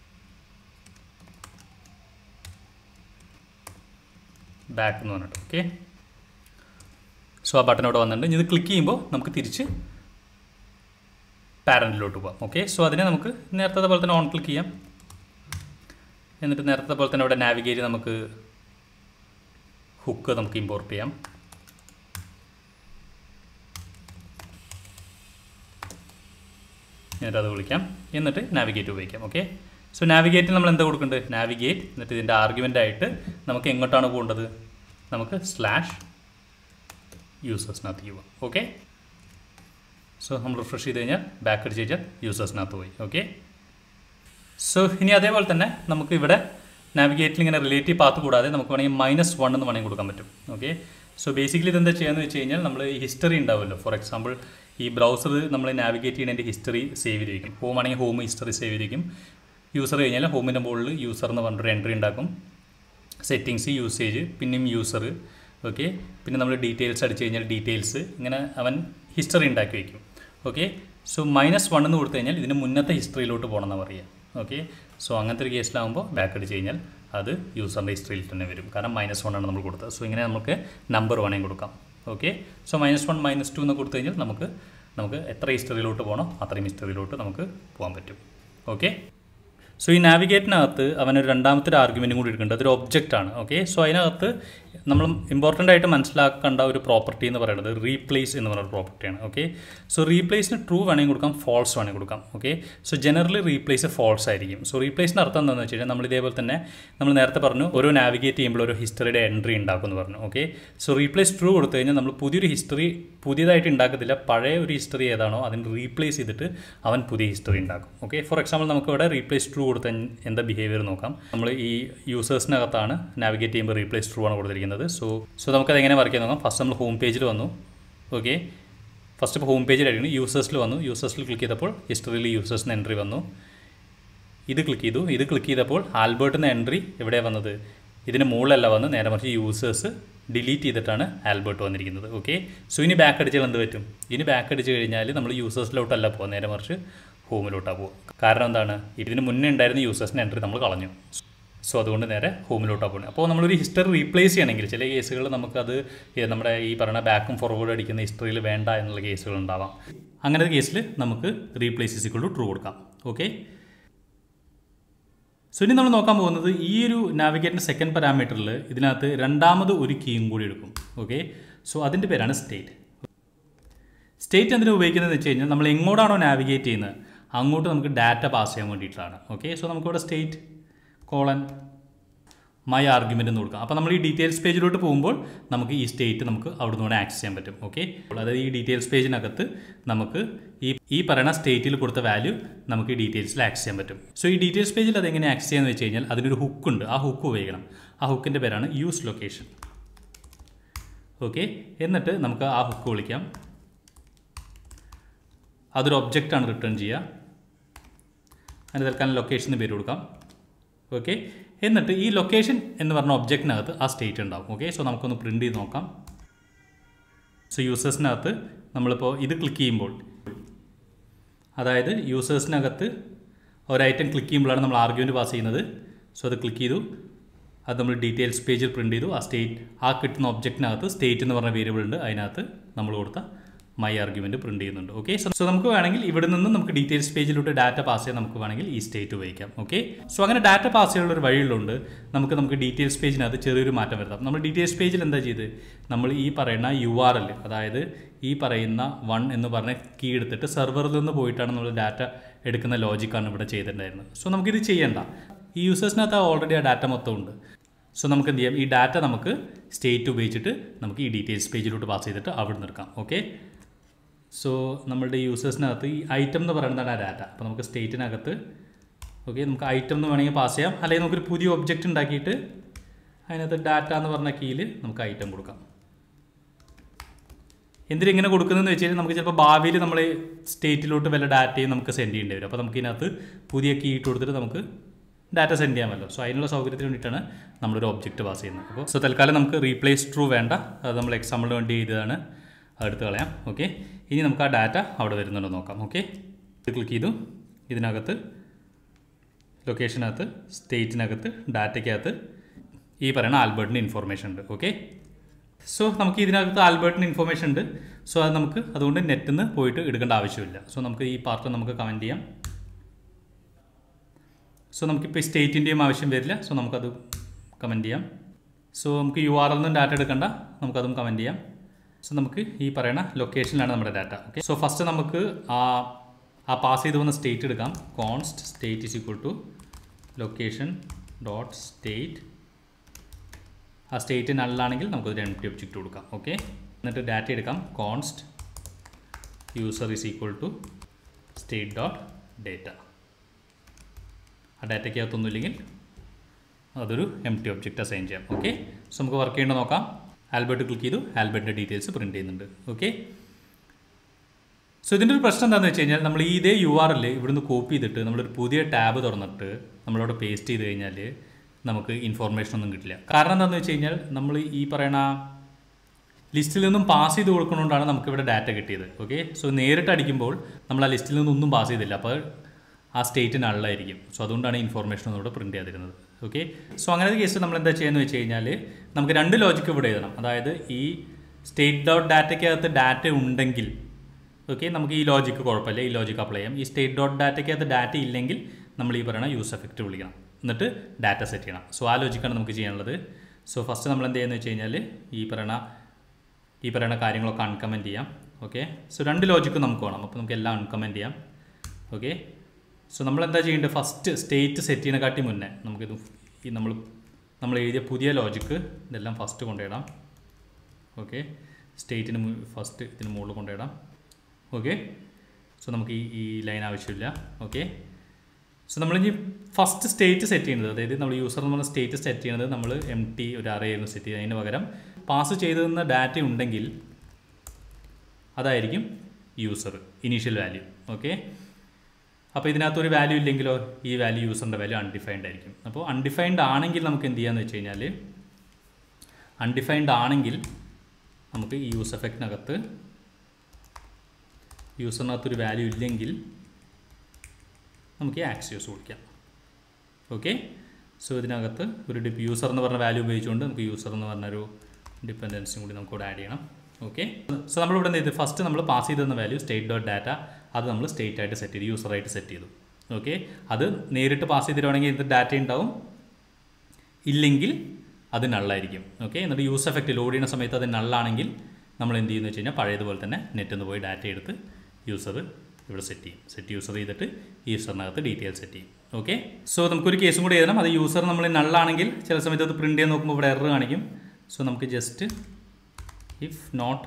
ബാക്ക് എന്ന് പറഞ്ഞിട്ട്. ഓക്കെ, സോ ആ ബട്ടൺ ഇവിടെ വന്നിട്ടുണ്ട്. ഇത് ക്ലിക്ക് ചെയ്യുമ്പോൾ നമുക്ക് തിരിച്ച് പാരൻറ്റിലോട്ട് പോകാം. ഓക്കെ, സോ അതിനെ നമുക്ക് നേരത്തെ പോലെ തന്നെ ഓൺ ക്ലിക്ക് ചെയ്യാം. എന്നിട്ട് നേരത്തെ പോലെ തന്നെ ഇവിടെ നാവിഗേറ്റ് നമുക്ക് ഹുക്ക് നമുക്ക് ഇമ്പോർട്ട് ചെയ്യാം. എന്നിട്ട് അത് വിളിക്കാം. എന്നിട്ട് നാവിഗേറ്റ് ഉപയോഗിക്കാം. ഓക്കെ, സോ നാവിഗേറ്റിൽ നമ്മൾ എന്താ കൊടുക്കേണ്ടത്? നാവിഗേറ്റ് എന്നിട്ട് ഇതിൻ്റെ ആർഗ്യുമെൻ്റ് ആയിട്ട് നമുക്ക് എങ്ങോട്ടാണ് പോകേണ്ടത്? നമുക്ക് സ്ലാഷ് യൂസേഴ്സിനകത്ത് പോവാം. ഓക്കെ, സോ നമ്മൾ റിഫ്രഷ് ചെയ്ത് കഴിഞ്ഞാൽ ബാക്ക് അടിച്ച് കഴിഞ്ഞാൽ യൂസേഴ്സിനകത്ത് പോയി. ഓക്കെ, സോ ഇനി അതേപോലെ തന്നെ നമുക്ക് ഇവിടെ നാവിഗേറ്റിൽ ഇങ്ങനെ റിലേറ്റീവ് പാത്ത് കൂടാതെ നമുക്ക് വേണമെങ്കിൽ മൈനസ് വൺ എന്ന് വേണമെങ്കിൽ കൊടുക്കാൻ പറ്റും. ഓക്കെ, സോ ബേസിക്കലി ഇതെന്താ ചെയ്യാന്ന് വെച്ച് കഴിഞ്ഞാൽ നമ്മൾ ഈ ഹിസ്റ്ററി ഉണ്ടാവുമല്ലോ. ഫോർ എക്സാമ്പിൾ ഈ ബ്രൗസർ നമ്മൾ നാവിഗേറ്റ് ചെയ്യുന്നതിൻ്റെ ഹിസ്റ്ററി സേവ് ചെയ്തിരിക്കും. ഹോം ആണെങ്കിൽ ഹോം ഹിസ്റ്ററി സേവ് ചെയ്തിരിക്കും. യൂസർ കഴിഞ്ഞാൽ ഹോമിൻ്റെ മുകളിൽ യൂസർ എന്ന് പറഞ്ഞൊരു എൻട്രി ഉണ്ടാക്കും. സെറ്റിങ്സ്, യൂസേജ്, പിന്നെയും യൂസർ. ഓക്കെ, പിന്നെ നമ്മൾ ഡീറ്റെയിൽസ് അടിച്ച് കഴിഞ്ഞാൽ ഡീറ്റെയിൽസ്, ഇങ്ങനെ അവൻ ഹിസ്റ്ററി ഉണ്ടാക്കി വയ്ക്കും. ഓക്കെ, സോ മൈനസ് വൺ എന്ന് കൊടുത്തു കഴിഞ്ഞാൽ ഇതിന് മുന്നത്തെ ഹിസ്റ്ററിയിലോട്ട് പോകണം എന്ന് പറയുക. ഓക്കെ, സോ അങ്ങനത്തെ ഒരു കേസിലാകുമ്പോൾ ബാക്ക് അടിച്ച് കഴിഞ്ഞാൽ അത് യൂസറിൻ്റെ ഹിസ്റ്ററിയിൽ തന്നെ വരും, കാരണം മൈനസ് വൺ ആണ് നമ്മൾ കൊടുത്തത്. സോ ഇങ്ങനെ നമുക്ക് നമ്പർ വേണമെങ്കിൽ കൊടുക്കാം. Okay, so minus one minus two എന്ന് കൊടുത്തു കഴിഞ്ഞാൽ നമുക്ക് നമുക്ക് എത്ര ഹിസ്റ്ററിയിലോട്ട് പോകണോ അത്രയും ഹിസ്റ്ററിയിലോട്ട് നമുക്ക് പോകാൻ പറ്റും. ഓക്കെ, സോ ഈ നാവിഗേറ്റിനകത്ത് അവനൊരു രണ്ടാമത്തെ ഒരു ആർഗ്യുമെൻറ്റും കൂടി എടുക്കേണ്ടത് അതൊരു ഒബ്ജക്റ്റാണ്. ഓക്കെ, സോ അതിനകത്ത് നമ്മൾ ഇമ്പോർട്ടൻ്റ് ആയിട്ട് മനസ്സിലാക്കേണ്ട ഒരു പ്രോപ്പർട്ടി എന്ന് പറയുന്നത് റീപ്ലേസ് എന്ന് പറയുന്ന പ്രോപ്പർട്ടിയാണ്. ഓക്കെ, സോ റീപ്ലേസിന് ട്രൂ വേണമെങ്കിൽ കൊടുക്കാം, ഫോൾസ് വേണമെങ്കിൽ കൊടുക്കാം. Okay, so generally replace false ആയിരിക്കും. സോ റീപ്ലേസിൻ്റെ അർത്ഥം എന്താണെന്ന് വെച്ച് കഴിഞ്ഞാൽ നമ്മൾ ഇതേപോലെ തന്നെ നമ്മൾ നേരത്തെ പറഞ്ഞു ഓരോ നാവിഗേറ്റ് ചെയ്യുമ്പോൾ ഒരു ഹിസ്റ്ററിയുടെ എൻട്രി ഉണ്ടാക്കും എന്ന് പറഞ്ഞു. ഓക്കെ, സോ റീപ്ലേസ് ട്രൂ കൊടുത്തു കഴിഞ്ഞാൽ നമ്മൾ പുതിയൊരു ഹിസ്റ്ററി പുതിയതായിട്ട് ഉണ്ടാക്കത്തില്ല, പഴയ ഒരു ഹിസ്റ്ററി ഏതാണോ അതിന് റീപ്ലേസ് ചെയ്തിട്ട് അവൻ പുതിയ ഹിസ്റ്ററി ഉണ്ടാക്കും. ഓക്കെ, ഫോർ എക്സാമ്പിൾ നമുക്ക് ഇവിടെ റീപ്ലേസ് ട്രൂ കൊടുത്ത എന്താ ബിഹേവിയർ നോക്കാം. നമ്മൾ ഈ യൂസേഴ്സിനകത്താണ് നാവിഗേറ്റ് ചെയ്യുമ്പോൾ റീപ്ലേസ് ട്രൂ ആണ് കൊടുത്തിരിക്കുന്നത്. സോ സോ നമുക്കത് എങ്ങനെ വർക്ക് ചെയ്യാൻ നോക്കാം. ഫസ്റ്റ് നമ്മൾ ഹോം പേജിൽ വന്നു. ഓക്കെ, ഫസ്റ്റ് ഇപ്പോൾ ഹോം പേജിലായിരുന്നു, യൂസേഴ്സിൽ വന്നു. യൂസേഴ്സിൽ ക്ലിക്ക് ചെയ്തപ്പോൾ ഹിസ്റ്ററിയിൽ യൂസേഴ്സിന് എൻട്രി വന്നു. ഇത് ക്ലിക്ക് ചെയ്തു. ഇത് ക്ലിക്ക് ചെയ്തപ്പോൾ ആൽബർട്ടിൻ്റെ എൻട്രി എവിടെയാണ് വന്നത്? ഇതിന് മുകളിലല്ല വന്ന്, നേരെ മറിച്ച് യൂസേഴ്സ് ഡിലീറ്റ് ചെയ്തിട്ടാണ് ആൽബർട്ട് വന്നിരിക്കുന്നത്. ഓക്കെ, സോ ഇനി ബാക്ക് അടിച്ചാൽ എന്ത് പറ്റും? ഇനി ബാക്ക് അടിച്ച് കഴിഞ്ഞാൽ നമ്മൾ യൂസേഴ്സിലോട്ടല്ല പോകുക, നേരെ മറിച്ച് ഹോമിലോട്ടാണ് പോകുക. കാരണം എന്താണ്? ഇതിന് മുന്നേ ഉണ്ടായിരുന്ന യൂസേഴ്സിൻ്റെ എൻട്രി നമ്മൾ കളഞ്ഞു. സോ അതുകൊണ്ട് നേരെ ഹോമിലോട്ടാണ് പോകുന്നത്. അപ്പോൾ നമ്മളൊരു ഹിസ്റ്ററി റീപ്ലേസ് ചെയ്യണമെങ്കിൽ ചില കേസുകൾ നമുക്കത് നമ്മുടെ ഈ പറയുന്ന ബാക്കും ഫോർവേഡ് അടിക്കുന്ന ഹിസ്റ്ററിയിൽ വേണ്ട എന്നുള്ള കേസുകൾ ഉണ്ടാവാം. അങ്ങനത്തെ കേസിൽ നമുക്ക് replace is equal to true കൊടുക്കാം. ഓക്കെ, സോ ഇനി നമ്മൾ നോക്കാൻ പോകുന്നത് ഈ ഒരു നാവിഗേറ്റിൻ്റെ സെക്കൻഡ് പാരാമീറ്ററിൽ ഇതിനകത്ത് രണ്ടാമത് ഒരു കീയും കൂടി എടുക്കും. ഓക്കെ, സോ അതിൻ്റെ പേരാണ് സ്റ്റേറ്റ്. സ്റ്റേറ്റ് എന്തിനാ ഉപയോഗിക്കുന്നതെന്ന് വെച്ച് കഴിഞ്ഞാൽ നമ്മൾ എങ്ങോട്ടാണോ നാവിഗേറ്റ് ചെയ്യുന്നത് അങ്ങോട്ട് നമുക്ക് ഡാറ്റ പാസ് ചെയ്യാൻ വേണ്ടിയിട്ടാണ്. ഓക്കെ, സോ നമുക്കിവിടെ സ്റ്റേറ്റ് കോളൻ മൈ ആർഗ്യുമെൻ്റ് എന്ന് കൊടുക്കാം. അപ്പോൾ നമ്മൾ ഈ ഡീറ്റെയിൽസ് പേജിലോട്ട് പോകുമ്പോൾ നമുക്ക് ഈ സ്റ്റേറ്റ് നമുക്ക് അവിടെ നിന്ന് ആക്സസ് ചെയ്യാൻ പറ്റും. ഓക്കെ, അതായത് ഈ ഡീറ്റെയിൽസ് പേജിനകത്ത് നമുക്ക് ഈ ഈ പറയുന്ന സ്റ്റേറ്റിൽ കൊടുത്ത വാല്യൂ നമുക്ക് ഈ ഡീറ്റെയിൽസിൽ ആക്സസ് ചെയ്യാൻ പറ്റും. സോ ഈ ഡീറ്റെയിൽസ് പേജിൽ അതെങ്ങനെ ആക്സസ് ചെയ്യാന്ന് വെച്ച് കഴിഞ്ഞാൽ അതിനൊരു ഹുക്കുണ്ട്. ആ ഹുക്ക് ഉപയോഗിക്കണം. ആ ഹുക്കിൻ്റെ പേരാണ് യൂസ് ലൊക്കേഷൻ. ഓക്കെ, എന്നിട്ട് നമുക്ക് ആ ഹുക്ക് വിളിക്കാം. അതൊരു ഒബ്ജക്റ്റാണ് റിട്ടേൺ ചെയ്യുക. അതിന് തൽക്കാലം ലൊക്കേഷൻ എന്ന് പേര് കൊടുക്കാം. ഓക്കെ, എന്നിട്ട് ഈ ലൊക്കേഷൻ എന്ന് പറഞ്ഞ ഒബ്ജക്റ്റിനകത്ത് ആ സ്റ്റേറ്റ് ഉണ്ടാവും. ഓക്കെ, സോ നമുക്കൊന്ന് പ്രിൻ്റ് ചെയ്ത് നോക്കാം. സോ യൂസേഴ്സിനകത്ത് നമ്മളിപ്പോൾ ഇത് ക്ലിക്ക് ചെയ്യുമ്പോൾ, അതായത് യൂസേഴ്സിനകത്ത് ഒരു ഐറ്റം ക്ലിക്ക് ചെയ്യുമ്പോഴാണ് നമ്മൾ ആർഗ്യുമെൻറ്റ് പാസ് ചെയ്യുന്നത്. സോ അത് ക്ലിക്ക് ചെയ്തു, അത് നമ്മൾ ഡീറ്റെയിൽസ് പേജിൽ പ്രിൻ്റ് ചെയ്തു. ആ സ്റ്റേറ്റ് ആ കിട്ടുന്ന ഒബ്ജക്റ്റിനകത്ത് സ്റ്റേറ്റ് എന്ന് പറഞ്ഞ വേരിയബിൾ ഉണ്ട്, അതിനകത്ത് നമ്മൾ കൊടുത്ത മൈ ആർഗ്യുമെൻറ്റ് പ്രിൻ്റ് ചെയ്യുന്നുണ്ട്. ഓക്കെ, സോ നമുക്ക് വേണമെങ്കിൽ ഇവിടെ നിന്ന് നമുക്ക് ഡീറ്റെയിൽസ് പേജിലോട്ട് ഡാറ്റ പാസ് ചെയ്യാൻ നമുക്ക് വേണമെങ്കിൽ ഈ സ്റ്റേറ്റ് ഉപയോഗിക്കാം. ഓക്കെ, സോ അങ്ങനെ ഡാറ്റ പാസ് ചെയ്യാനുള്ള ഒരു വഴിയുള്ളതുകൊണ്ട് നമുക്ക് നമുക്ക് ഡീറ്റെയിൽസ് പേജിനകത്ത് ചെറിയൊരു മാറ്റം വരുത്താം. നമ്മൾ ഡീറ്റെയിൽസ് പേജിൽ എന്താ ചെയ്ത് നമ്മൾ ഈ പറയുന്ന യു ആർ എൽ, അതായത് ഈ പറയുന്ന വൺ എന്ന് പറഞ്ഞ കീ എടുത്തിട്ട് സെർവറിൽ നിന്ന് പോയിട്ടാണ് നമ്മൾ ഡാറ്റ എടുക്കുന്ന ലോജിക്കാണ് ഇവിടെ ചെയ്തിട്ടുണ്ടായിരുന്നത്. സോ നമുക്കിത് ചെയ്യേണ്ട. ഈ യൂസേഴ്സിനകത്ത് ഓൾറെഡി ആ ഡാറ്റ മൊത്തം ഉണ്ട്. സോ നമുക്ക് എന്ത് ചെയ്യാം? ഈ ഡാറ്റ നമുക്ക് സ്റ്റേറ്റ് ഉപയോഗിച്ചിട്ട് നമുക്ക് ഈ ഡീറ്റെയിൽസ് പേജിലോട്ട് പാസ് ചെയ്തിട്ട് അവിടെ നിൽക്കാം. ഓക്കെ, സോ നമ്മളുടെ യൂസേഴ്സിനകത്ത് ഈ ഐറ്റം എന്ന് പറയുന്നതാണ് ആ ഡാറ്റ. അപ്പോൾ നമുക്ക് സ്റ്റേറ്റിനകത്ത് ഓക്കെ നമുക്ക് ഐറ്റം എന്ന് വേണമെങ്കിൽ പാസ് ചെയ്യാം, അല്ലെങ്കിൽ നമുക്കൊരു പുതിയ ഒബ്ജക്റ്റ് ഉണ്ടാക്കിയിട്ട് അതിനകത്ത് ഡാറ്റ എന്ന് പറഞ്ഞ കീയിൽ നമുക്ക് ഐറ്റം കൊടുക്കാം. എന്തിനെങ്ങനെ കൊടുക്കുന്നതെന്ന് വെച്ച് കഴിഞ്ഞാൽ നമുക്ക് ചിലപ്പോൾ ഭാവിയിൽ നമ്മൾ സ്റ്റേറ്റിലോട്ട് വല്ല ഡാറ്റയും നമുക്ക് സെൻഡ് ചെയ്യേണ്ടി വരും. അപ്പോൾ നമുക്ക് ഇതിനകത്ത് പുതിയ കീ ഇട്ട് കൊടുത്തിട്ട് നമുക്ക് ഡാറ്റ സെൻഡ് ചെയ്യാമല്ലോ. സോ അതിനുള്ള സൗകര്യത്തിന് വേണ്ടിയിട്ടാണ് നമ്മളൊരു ഒബ്ജക്റ്റ് പാസ് ചെയ്യുന്നത്. അപ്പോൾ സോ തൽക്കാലം നമുക്ക് റീപ്ലേസ് ട്രൂ വേണ്ട, അത് നമ്മൾ എക്സാമ്പിളിന് വേണ്ടി ചെയ്തതാണ്, അതെടുത്ത് കളയാം. ഓക്കെ, ഇനി നമുക്ക് ആ ഡാറ്റ അവിടെ വരുന്നുണ്ടോ നോക്കാം. ഓക്കെ, ഇത് ക്ലിക്ക് ചെയ്തു. ഇതിനകത്ത് ലൊക്കേഷനകത്ത് സ്റ്റേറ്റിനകത്ത് ഡാറ്റയ്ക്കകത്ത് ഈ പറയുന്ന ആൽബർട്ടിൻ്റെ ഇൻഫോർമേഷൻ ഉണ്ട്. ഓക്കെ, സോ നമുക്ക് ഇതിനകത്ത് ആൽബർട്ടിൻ്റെ ഇൻഫോർമേഷൻ ഉണ്ട്. സോ അത് നമുക്ക് അതുകൊണ്ട് നെറ്റിൽ നിന്ന് പോയിട്ട് എടുക്കേണ്ട ആവശ്യമില്ല. സോ നമുക്ക് ഈ പാർട്ട് നമുക്ക് കമൻറ്റ് ചെയ്യാം. സോ നമുക്കിപ്പോൾ സ്റ്റേറ്റിൻ്റെയും ആവശ്യം വരില്ല. സോ നമുക്കത് കമൻറ്റ് ചെയ്യാം. സോ നമുക്ക് യു ആർ എൽ നിന്നും ഡാറ്റ എടുക്കണ്ട, നമുക്കതും കമൻറ്റ് ചെയ്യാം. സോ നമുക്ക് ഈ പറയുന്ന ലൊക്കേഷനിലാണ് നമ്മുടെ ഡാറ്റ. ഓക്കെ, സോ ഫസ്റ്റ് നമുക്ക് ആ ആ പാസ് ചെയ്ത് വന്ന സ്റ്റേറ്റ് എടുക്കാം. Const state is equal to location dot state. ആ സ്റ്റേറ്റ് നല്ലാണെങ്കിൽ നമുക്കൊരു എം ടി ഒബ്ജക്റ്റ് കൊടുക്കാം. ഓക്കെ, എന്നിട്ട് ഡാറ്റ എടുക്കാം. Const user is equal to state dot data. ആ ഡാറ്റയ്ക്കകത്തൊന്നുമില്ലെങ്കിൽ അതൊരു എം ടി ഒബ്ജക്റ്റ് അസൈൻ ചെയ്യാം. ഓക്കെ, സോ നമുക്ക് വർക്ക് ചെയ്യേണ്ടത് നോക്കാം. ആൽബർട്ട് ക്ലിക്ക് ചെയ്തു, ആൽബർട്ടിൻ്റെ ഡീറ്റെയിൽസ് പ്രിൻറ്റ് ചെയ്യുന്നുണ്ട്. ഓക്കെ, സോ ഇതിൻ്റെ ഒരു പ്രശ്നം എന്താണെന്ന് വെച്ച് കഴിഞ്ഞാൽ നമ്മൾ ഈ ഇതേ യു ആർ എൽ ഇവിടുന്ന് കോപ്പി ചെയ്തിട്ട് നമ്മളൊരു പുതിയ ടാബ് തുറന്നിട്ട് നമ്മളവിടെ പേസ്റ്റ് ചെയ്ത് കഴിഞ്ഞാൽ നമുക്ക് ഇൻഫോർമേഷൻ ഒന്നും കിട്ടില്ല. കാരണം എന്താണെന്ന് വെച്ച് കഴിഞ്ഞാൽ നമ്മൾ ഈ പറയണ ലിസ്റ്റിൽ നിന്നും പാസ് ചെയ്ത് കൊടുക്കുന്നതുകൊണ്ടാണ് നമുക്കിവിടെ ഡാറ്റ കിട്ടിയത്. ഓക്കെ, സോ നേരിട്ട് അടിക്കുമ്പോൾ നമ്മൾ ആ ലിസ്റ്റിൽ നിന്നൊന്നും പാസ് ചെയ്തില്ല, അപ്പോൾ ആ സ്റ്റേറ്റ് നള്ളായിരിക്കും. സോ അതുകൊണ്ടാണ് ഇൻഫോർമേഷൻ ഒന്നും ഇവിടെ പ്രിൻറ്റ് ചെയ്യാതിരുന്നത്. ഓക്കെ, സോ അങ്ങനത്തെ കേസ് നമ്മൾ എന്താ ചെയ്യുന്നത് വെച്ച് കഴിഞ്ഞാൽ നമുക്ക് രണ്ട് ലോജിക്ക് ഇവിടെ എഴുതണം. അതായത് ഈ സ്റ്റേറ്റ് ഡോട്ട് ഡാറ്റയ്ക്കകത്ത് ഡാറ്റ ഉണ്ടെങ്കിൽ ഓക്കെ നമുക്ക് ഈ ലോജിക്ക് കുഴപ്പമില്ല, ഈ ലോജിക്ക് അപ്ലൈ ചെയ്യാം. ഈ സ്റ്റേറ്റ് ഡോട്ട് ഡാറ്റയ്ക്കകത്ത് ഡാറ്റ ഇല്ലെങ്കിൽ നമ്മൾ ഈ പറയുന്ന യൂസ് എഫക്റ്റ് വിളിക്കണം, എന്നിട്ട് ഡാറ്റ സെറ്റ് ചെയ്യണം. സോ ആ ലോജിക്കാണ് നമുക്ക് ചെയ്യാനുള്ളത്. സോ ഫസ്റ്റ് നമ്മൾ എന്ത് ചെയ്യുന്നത് വെച്ച് കഴിഞ്ഞാൽ ഈ പറയുന്ന ഈ പറയുന്ന കാര്യങ്ങളൊക്കെ അൺകമൻറ്റ് ചെയ്യാം. ഓക്കെ, സോ രണ്ട് ലോജിക്ക് നമുക്ക് വേണം, അപ്പോൾ നമുക്ക് എല്ലാം അൺകമൻറ്റ് ചെയ്യാം. ഓക്കെ, സോ നമ്മളെന്താ ചെയ്യേണ്ടത്, ഫസ്റ്റ് സ്റ്റേറ്റ് സെറ്റ് ചെയ്യുന്നതിനെക്കാട്ടി മുന്നേ നമുക്കിത് ഈ നമ്മൾ നമ്മൾ എഴുതിയ പുതിയ ലോജിക്ക് ഇതെല്ലാം ഫസ്റ്റ് കൊണ്ടുപോയിടാം. ഓക്കെ, സ്റ്റേറ്റിന് ഫസ്റ്റ് ഇതിന് മുകളിൽ കൊണ്ടുപോയിടാം. ഓക്കെ, സോ നമുക്ക് ഈ ഈ ലൈൻ ആവശ്യമില്ല. ഓക്കെ, സോ നമ്മളിനി ഫസ്റ്റ് സ്റ്റേറ്റ് സെറ്റ് ചെയ്യുന്നത്, അതായത് നമ്മൾ യൂസർ എന്ന് പറഞ്ഞ സ്റ്റേറ്റ് സെറ്റ് ചെയ്യുന്നത് നമ്മൾ എം ടി ഒരു അറേ ആയിരുന്നു സെറ്റ് ചെയ്യുന്നത്. അതിന് പകരം പാസ് ചെയ്തിരുന്ന ഡാറ്റ ഉണ്ടെങ്കിൽ അതായിരിക്കും യൂസർ ഇനീഷ്യൽ വാല്യൂ. ഓക്കെ, അപ്പോൾ ഇതിനകത്തൊരു വാല്യൂ ഇല്ലെങ്കിലോ ഈ വാല്യൂ യൂസറിൻ്റെ വാല്യൂ അൺഡിഫൈൻഡ് ആയിരിക്കും. അപ്പോൾ അൺഡിഫൈൻഡ് ആണെങ്കിൽ നമുക്ക് എന്ത് ചെയ്യാമെന്ന് വെച്ച് കഴിഞ്ഞാൽ അൺഡിഫൈൻഡ് ആണെങ്കിൽ നമുക്ക് ഈ യൂസ് എഫക്റ്റിനകത്ത് യൂസറിനകത്തൊരു വാല്യൂ ഇല്ലെങ്കിൽ നമുക്ക് ഈ ആക്സിയോസ് കൊടുക്കാം. ഓക്കെ, സോ ഇതിനകത്ത് ഒരു ഡിപ്പ് യൂസർ എന്ന് പറഞ്ഞ വാല്യൂ ഉപയോഗിച്ചുകൊണ്ട് നമുക്ക് യൂസർ എന്ന് പറഞ്ഞൊരു ഡിപ്പെൻഡൻസിയും കൂടി നമുക്ക് ഇവിടെ ആഡ് ചെയ്യണം. ഓക്കെ, സോ നമ്മളിവിടെ എന്ത് ചെയ്തു, ഫസ്റ്റ് നമ്മൾ പാസ് ചെയ്ത് തന്ന വാല്യൂ സ്റ്റേറ്റ് ഡോട്ട് ഡാറ്റ അത് നമ്മൾ സ്റ്റേറ്റ് ആയിട്ട് സെറ്റ് ചെയ്തു, യൂസറായിട്ട് സെറ്റ് ചെയ്തു. ഓക്കെ, അത് നേരിട്ട് പാസ് ചെയ്തിട്ടുണ്ടെങ്കിൽ ഇത് ഡാറ്റ ഉണ്ടാവും, ഇല്ലെങ്കിൽ അത് നള്ളായിരിക്കും. ഓക്കെ, എന്നിട്ട് യൂസ് എഫക്റ്റ് ലോഡ് ചെയ്യുന്ന സമയത്ത് അത് നള്ളാണെങ്കിൽ നമ്മൾ എന്ത് ചെയ്യുന്നു വെച്ച് കഴിഞ്ഞാൽ പഴയതുപോലെ തന്നെ നെറ്റിൽ നിന്ന് പോയി ഡാറ്റ എടുത്ത് യൂസർ ഇവിടെ സെറ്റ് ചെയ്യും. സെറ്റ് യൂസർ ചെയ്തിട്ട് യൂസറിനകത്ത് ഡീറ്റെയിൽ സെറ്റ് ചെയ്യും. ഓക്കെ, സോ നമുക്കൊരു കേസും കൂടി എഴുതണം. അത് യൂസർ നമ്മൾ നള്ളാണെങ്കിൽ ചില സമയത്ത് അത് പ്രിൻറ്റ് ചെയ്യാൻ നോക്കുമ്പോൾ ഇവിടെ എറർ കാണിക്കും. സോ നമുക്ക് ജസ്റ്റ് ഇഫ് നോട്ട്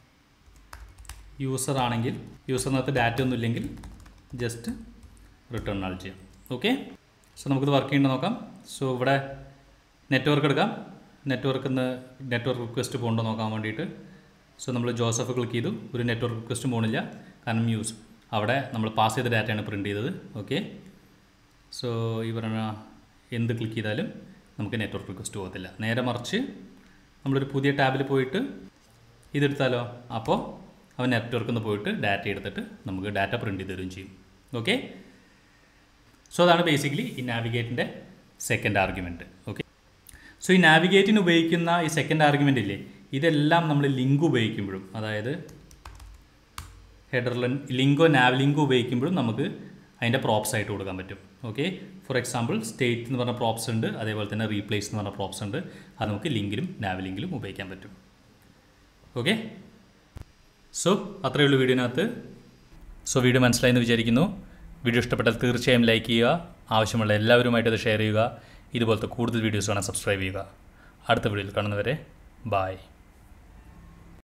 യൂസർ ആണെങ്കിൽ യൂസറിനകത്ത് ഡാറ്റ ഒന്നും ഇല്ലെങ്കിൽ ജസ്റ്റ് റിട്ടേൺ ആൾ ചെയ്യാം. ഓക്കെ, സോ നമുക്കിത് വർക്ക് ചെയ്യേണ്ടത് നോക്കാം. സോ ഇവിടെ നെറ്റ്വർക്ക് എടുക്കാം. നെറ്റ്വർക്കിൽ നിന്ന് നെറ്റ്വർക്ക് റിക്വസ്റ്റ് പോകണ്ടോ നോക്കാൻ വേണ്ടിയിട്ട് സോ നമ്മൾ ജോസഫ് ക്ലിക്ക് ചെയ്തു, ഒരു നെറ്റ്വർക്ക് റിക്വസ്റ്റും പോകുന്നില്ല, കാരണം യൂസ് അവിടെ നമ്മൾ പാസ് ചെയ്ത ഡാറ്റയാണ് പ്രിൻറ്റ് ചെയ്തത്. ഓക്കെ, സോ ഈ പറഞ്ഞ എന്ത് ക്ലിക്ക് ചെയ്താലും നമുക്ക് നെറ്റ്വർക്ക് റിക്വസ്റ്റ് പോകത്തില്ല. നേരെ മറിച്ച് നമ്മളൊരു പുതിയ ടാബിൽ പോയിട്ട് ഇതെടുത്താലോ, അപ്പോൾ അവൻ നെറ്റ്വർക്കിൽ നിന്ന് പോയിട്ട് ഡാറ്റ എടുത്തിട്ട് നമുക്ക് ഡാറ്റ പ്രിൻറ്റ് ചെയ്ത് തരുകയും ചെയ്യും. ഓക്കെ, സോ അതാണ് ബേസിക്കലി ഈ നാവിഗേറ്റിൻ്റെ സെക്കൻഡ് ആർഗ്യുമെൻറ്റ്. ഓക്കെ, സോ ഈ നാവിഗേറ്റിന് ഉപയോഗിക്കുന്ന ഈ സെക്കൻഡ് ആർഗ്യുമെൻ്റ് ഇല്ലേ, ഇതെല്ലാം നമ്മൾ ലിങ്ക് ഉപയോഗിക്കുമ്പോഴും, അതായത് ഹെഡർ ലിങ്കോ നാവ് ലിങ്കോ ഉപയോഗിക്കുമ്പോഴും നമുക്ക് അതിൻ്റെ പ്രോപ്സ് ആയിട്ട് കൊടുക്കാൻ പറ്റും. ഓക്കെ, ഫോർ എക്സാമ്പിൾ സ്റ്റേറ്റ് എന്ന് പറഞ്ഞ പ്രോപ്സ് ഉണ്ട്, അതേപോലെ തന്നെ റീപ്ലേസ് എന്ന് പറഞ്ഞ പ്രോപ്സ് ഉണ്ട്. അത് നമുക്ക് ലിങ്കിലും നാവ് ലിങ്കിലും ഉപയോഗിക്കാൻ പറ്റും. ഓക്കെ, സോ അത്രയേ ഉള്ളൂ വീഡിയോനകത്ത്. സോ വീഡിയോ മനസ്സിലായെന്ന് വിചാരിക്കുന്നു. വീഡിയോ ഇഷ്ടപ്പെട്ടാൽ തീർച്ചയായും ലൈക്ക് ചെയ്യുക, ആവശ്യമുള്ള എല്ലാവരുമായിട്ട് അത് ഷെയർ ചെയ്യുക. ഇതുപോലത്തെ കൂടുതൽ വീഡിയോസ് കാണാൻ സബ്സ്ക്രൈബ് ചെയ്യുക. അടുത്ത വീഡിയോയിൽ കാണുന്നവരെ ബായ്.